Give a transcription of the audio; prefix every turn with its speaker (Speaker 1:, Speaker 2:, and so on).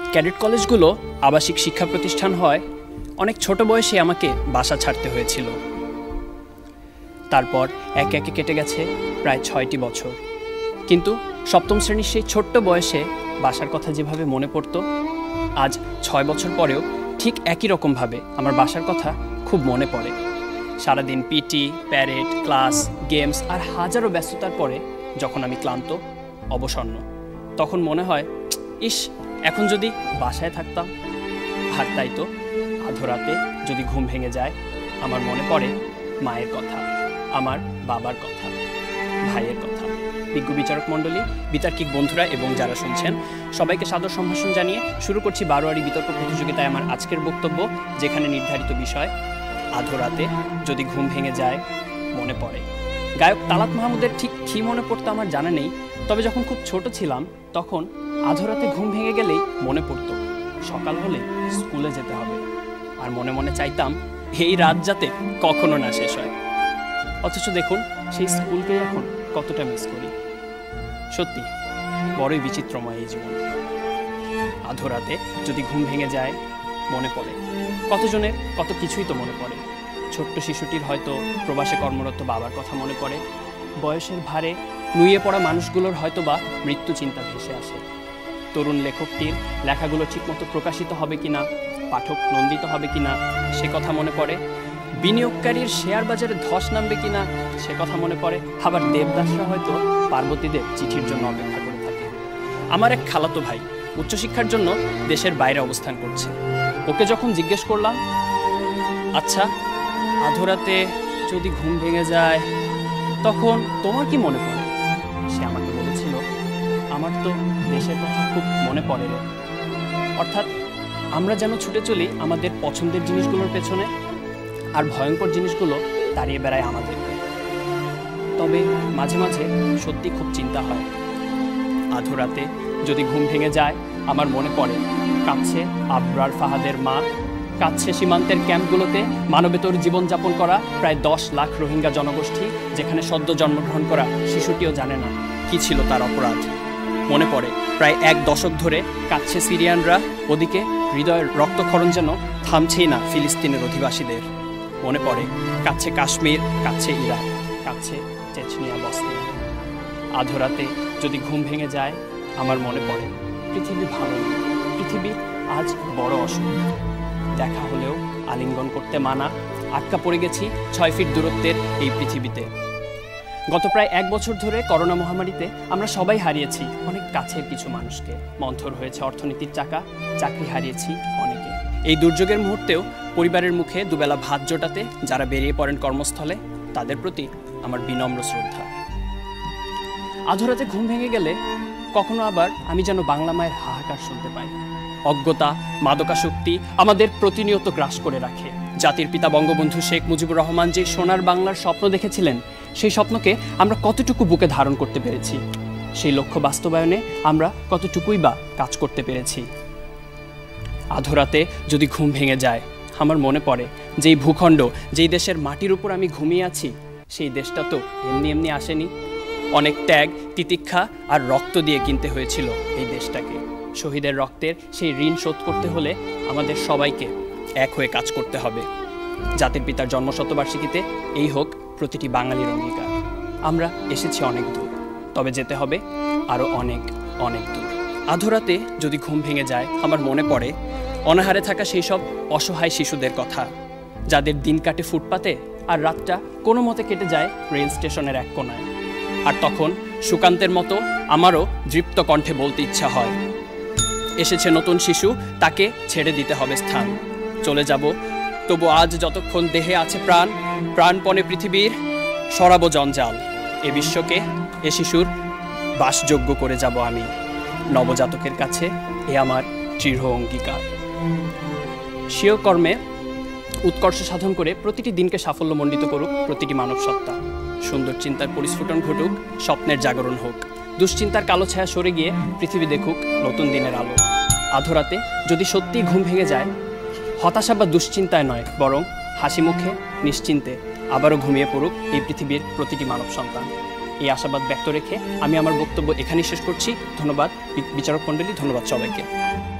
Speaker 1: Cadet কলেজগুলো আবাসিক শিক্ষা প্রতিষ্ঠান হয় অনেক ছোট বয়সে আমাকে বাসা ছাড়তে হয়েছিল। তারপর একে একে কেটে গেছে প্রায় 6টি বছর, কিন্তু সপ্তম শ্রেণীর সেই ছোট্ট বয়সে বাসার কথা যেভাবে মনে পড়তো, আজ 6 বছর পরেও ঠিক একই রকমভাবে আমার বাসার কথা খুব মনে পড়ে। সারাদিন পিটি, প্যারেড, ক্লাস, গেমস আর হাজারো ব্যস্ততার পরে যখন আমি ক্লান্ত, অবসন্ন, তখন মনে হয় ইস, এখন যদি বাসায় থাকতাম। আর তাই তো আধরাতে যদি ঘুম ভেঙে যায়, আমার মনে পড়ে মায়ের কথা, আমার বাবার কথা, ভাইয়ের কথা। বিজ্ঞ বিচারক মণ্ডলী, বিতার্কিক বন্ধুরা এবং যারা শুনছেন, সবাইকে সাদর সম্ভাষণ জানিয়ে শুরু করছি বারোয়ারি বিতর্ক প্রতিযোগিতায় আমার আজকের বক্তব্য, যেখানে নির্ধারিত বিষয় আধরাতে যদি ঘুম ভেঙে যায়, মনে পড়ে। গায়ক তালাত মাহমুদের ঠিক কী মনে পড়তো আমার জানা নেই, তবে যখন খুব ছোট ছিলাম তখন আধরাতে ঘুম ভেঙে গেলেই মনে পড়তো সকাল হলে স্কুলে যেতে হবে, আর মনে মনে চাইতাম এই রাত যাতে কখনো না শেষ হয়। অথচ দেখুন, সেই স্কুলকে এখন কতটা মিস করি। সত্যি বড়ই বিচিত্রময় এই জীবন। আধরাতে যদি ঘুম ভেঙে যায়, মনে পড়ে কতজনের কত কিছুই তো মনে পড়ে। ছোট্ট শিশুটির হয়তো প্রবাসে কর্মরত বাবার কথা মনে পড়ে, বয়সের ভারে নুয়ে পড়া মানুষগুলোর হয়তো বা মৃত্যু চিন্তা ভেসে আসে, তরুণ লেখকটির লেখাগুলো ঠিকমতো প্রকাশিত হবে কিনা, পাঠক নন্দিত হবে কিনা সে কথা মনে পড়ে, বিনিয়োগকারীর শেয়ার বাজারে ধস নামবে কিনা সে কথা মনে পড়ে। আবার দেবদাসরা হয়তো পার্বতীদের চিঠির জন্য অপেক্ষা করে থাকে। আমার এক খালাতো ভাই উচ্চশিক্ষার জন্য দেশের বাইরে অবস্থান করছে। ওকে যখন জিজ্ঞেস করলাম, আচ্ছা আধরাতে যদি ঘুম ভেঙে যায় তখন তোমার কি মনে পড়ে, সে আমাকে বলেছিল, আমার তো দেশের কথা খুব মনে পড়ে রে। অর্থাৎ আমরা যেন ছুটে চলি আমাদের পছন্দের জিনিসগুলোর পেছনে, আর ভয়ঙ্কর জিনিসগুলো দাঁড়িয়ে বেড়ায় আমাদের। তবে মাঝে মাঝে সত্যি খুব চিন্তা হয়। আধরাতে যদি ঘুম ভেঙে যায়, আমার মনে পড়ে কাঁদছে আবরার ফাহাদের মা, কাঁদছে সীমান্তের ক্যাম্পগুলোতে মানবেতর জীবনযাপন করা প্রায় 10 লাখ রোহিঙ্গা জনগোষ্ঠী, যেখানে সদ্য জন্মগ্রহণ করা শিশুটিও জানে না কি ছিল তার অপরাধ। মনে পড়ে প্রায় 1 দশক ধরে কাঁদছে সিরিয়ানরা, ওদিকে হৃদয়ের রক্তক্ষরণ যেন থামছেই না ফিলিস্তিনের অধিবাসীদের। মনে পড়ে কাঁদছে কাশ্মীর, কাঁদছে ইরাক, কাঁদছে চেচনিয়া, বসনিয়া। আধরাতে যদি ঘুম ভেঙে যায়, আমার মনে পড়ে পৃথিবী ভালো নেই, পৃথিবী আজ বড় অসুখ। দেখা হলেও আলিঙ্গন করতে মানা, আটকা পড়ে গেছি 6 ফিট দূরত্বের এই পৃথিবীতে। গত প্রায় 1 বছর ধরে করোনা মহামারীতে আমরা সবাই হারিয়েছি অনেক কাছের কিছু মানুষকে। মন্থর হয়েছে অর্থনীতির চাকা, চাকরি হারিয়েছি অনেকে। এই দুর্যোগের মুহূর্তেও পরিবারের মুখে দুবেলা ভাত জোটাতে যারা বেরিয়ে পড়েন কর্মস্থলে, তাদের প্রতি আমার বিনম্র শ্রদ্ধা। আধরাতে ঘুম ভেঙে গেলে কখনো আবার আমি যেন বাংলা মায়ের হাহাকার শুনতে পাই। অজ্ঞতা, মাদকাসক্তি আমাদের প্রতিনিয়ত গ্রাস করে রাখে। জাতির পিতা বঙ্গবন্ধু শেখ মুজিবুর রহমান যে সোনার বাংলার স্বপ্ন দেখেছিলেন, সেই স্বপ্নকে আমরা কতটুকু বুকে ধারণ করতে পেরেছি, সেই লক্ষ্য বাস্তবায়নে আমরা কতটুকুই বা কাজ করতে পেরেছি। আধরাতে যদি ঘুম ভেঙে যায়, আমার মনে পড়ে যেই ভূখণ্ড, যেই দেশের মাটির উপর আমি ঘুমিয়ে আছি, সেই দেশটা তো এমনি এমনি আসেনি। অনেক ত্যাগ, তিতিক্ষা আর রক্ত দিয়ে কিনতে হয়েছিল এই দেশটাকে। শহীদের রক্তের সেই ঋণ শোধ করতে হলে আমাদের সবাইকে এক হয়ে কাজ করতে হবে। জাতির পিতার জন্মশতবার্ষিকীতে এই হোক প্রতিটি বাঙালির অঙ্গীকার। আমরা এসেছি অনেক দূর, তবে যেতে হবে আরও অনেক অনেক দূর। আধরাতে যদি ঘুম ভেঙে যায়, আমার মনে পড়ে অনাহারে থাকা সেই সব অসহায় শিশুদের কথা, যাদের দিন কাটে ফুটপাতে আর রাতটা কোনো মতে কেটে যায় রেল স্টেশনের এক কোনায়। আর তখন সুকান্তের মতো আমারও দৃপ্ত কণ্ঠে বলতে ইচ্ছা হয়, এসেছে নতুন শিশু, তাকে ছেড়ে দিতে হবে স্থান। চলে যাব তবু আজ যতক্ষণ দেহে আছে প্রাণ, প্রাণপণে পৃথিবীর সরাবো জঞ্জাল। এ বিশ্বকে এ শিশুর বাসযোগ্য করে যাব আমি। নবজাতকের কাছে এ আমার দৃঢ় অঙ্গীকার। স্বীয় কর্মে উৎকর্ষ সাধন করে প্রতিটি দিনকে সাফল্যমণ্ডিত করুক প্রতিটি মানব সত্তা। সুন্দর চিন্তার পরিস্ফুটন ঘটুক, স্বপ্নের জাগরণ হোক। দুশ্চিন্তার কালো ছায়া সরে গিয়ে পৃথিবী দেখুক নতুন দিনের আলো। আধরাতে যদি সত্যিই ঘুম ভেঙে যায়, হতাশা বা দুশ্চিন্তায় নয়, বরং হাসি মুখে নিশ্চিন্তে আবারও ঘুমিয়ে পড়ুক এই পৃথিবীর প্রতিটি মানব সন্তান। এই আশাবাদ ব্যক্ত রেখে আমি আমার বক্তব্য এখানেই শেষ করছি। ধন্যবাদ বিচারক মণ্ডলী, ধন্যবাদ সবাইকে।